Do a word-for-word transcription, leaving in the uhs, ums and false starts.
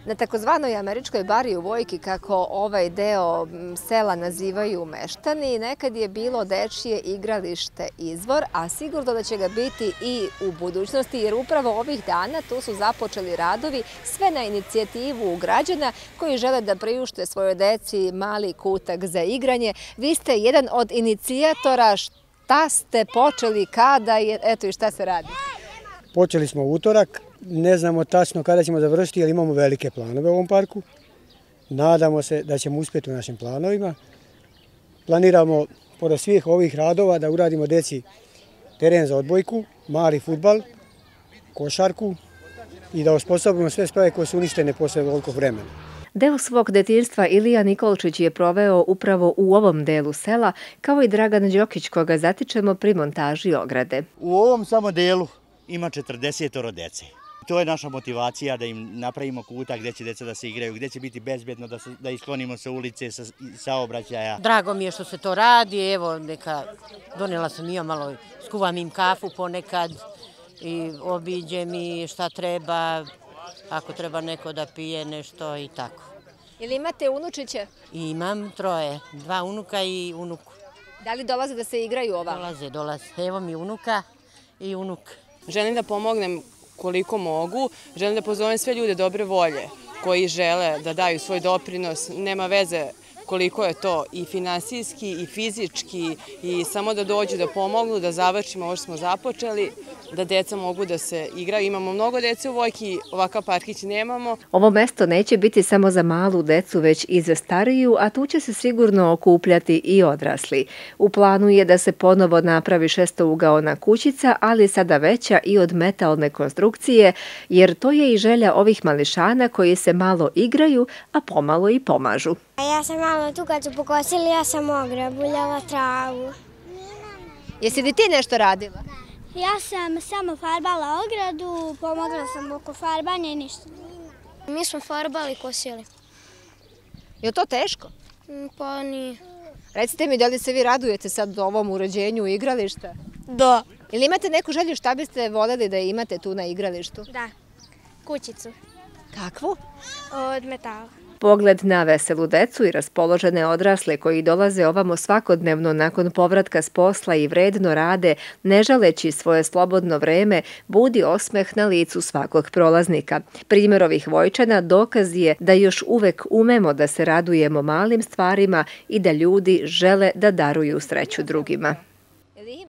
Na takozvanoj američkoj bari u Vojki, kako ovaj deo sela nazivaju meštani, nekad je bilo dečije igralište Izvor, a sigurno da će ga biti i u budućnosti, jer upravo ovih dana tu su započeli radovi, sve na inicijativu građana koji žele da priušte svojoj deci mali kutak za igranje. Vi ste jedan od inicijatora. Šta ste počeli, kada je, eto i šta se radi? Počeli smo u utorak, ne znamo tačno kada ćemo završiti, jer imamo velike planove u ovom parku. Nadamo se da ćemo uspjeti u našim planovima. Planiramo, pored svih ovih radova, da uradimo deci teren za odbojku, mali fudbal, košarku i da osposobimo sve sprave koje su uništene posle ovoliko vremena. Deo svog detinjstva Ilija Nikolčić je proveo upravo u ovom delu sela, kao i Dragan Đokić, koga zatičemo pri montaži ograde. U ovom samo delu ima četrdeset dece. To je naša motivacija, da im napravimo kutak gdje će deca da se igraju, gdje će biti bezbjedno, da, se, da isklonimo sa ulice, sa saobraćaja. Drago mi je što se to radi, evo neka, donela sam i ja malo, skuvam im kafu ponekad i obiđem i šta treba, ako treba neko da pije nešto i tako. Ili imate unučiće? Imam troje, dva unuka i unuku. Da li dolaze da se igraju ovamo? Dolaze, dolaze. Evo mi unuka i unuk. Želim da pomognem koliko mogu, želim da pozovem sve ljude dobre volje koji žele da daju svoj doprinos, nema veze koliko je to i finansijski i fizički i samo da dođu da pomognu, da završimo ovo što smo započeli, da deca mogu da se igraju. Imamo mnogo dece u Vojki, ovakav parkić nemamo. Ovo mesto neće biti samo za malu decu, već i za stariju, a tu će se sigurno okupljati i odrasli. U planu je da se ponovo napravi šestougaona kućica, ali sada veća i od metalne konstrukcije, jer to je i želja ovih mališana koji se malo igraju, a pomalo i pomažu. Ja sam malo tu kad su pokosili, ja sam ograbuljala travu. Jesi li ti nešto radila? Ja sam samo farbala ogradu, pomogla sam oko farbanja i ništa. Mi smo farbali i kosili. Je li to teško? Pa nije. Recite mi, da li se vi radujete sad ovom uređenju igrališta? Da. Ili imate neku želju, šta biste voljeli da imate tu na igralištu? Da, kućicu. Kakvu? Od metala. Pogled na veselu decu i raspoložene odrasle koji dolaze ovamo svakodnevno nakon povratka s posla i vredno rade, ne žaleći svoje slobodno vreme, budi osmeh na licu svakog prolaznika. Primjer ovih Vojčana dokaz je da još uvek umemo da se radujemo malim stvarima i da ljudi žele da daruju sreću drugima.